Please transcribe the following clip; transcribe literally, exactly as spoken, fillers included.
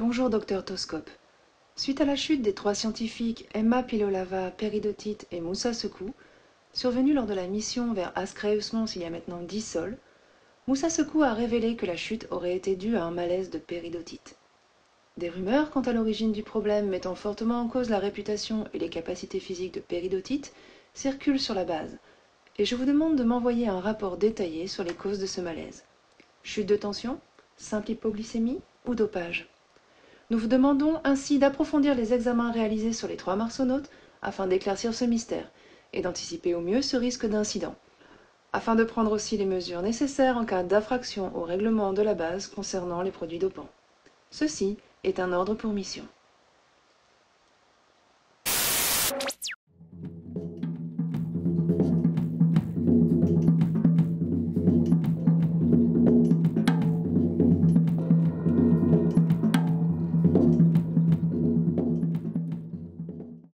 Bonjour docteur Toscope. Suite à la chute des trois scientifiques Emma Pilolava, Peridotite et Moussa Secou, survenue lors de la mission vers Ascreus Mons il y a maintenant dix sols, Moussa Secou a révélé que la chute aurait été due à un malaise de péridotite. Des rumeurs quant à l'origine du problème mettant fortement en cause la réputation et les capacités physiques de Peridotite circulent sur la base, et je vous demande de m'envoyer un rapport détaillé sur les causes de ce malaise. Chute de tension, simple hypoglycémie ou dopage? Nous vous demandons ainsi d'approfondir les examens réalisés sur les trois marsonautes afin d'éclaircir ce mystère et d'anticiper au mieux ce risque d'incident, afin de prendre aussi les mesures nécessaires en cas d'infraction au règlement de la base concernant les produits dopants. Ceci est un ordre pour mission.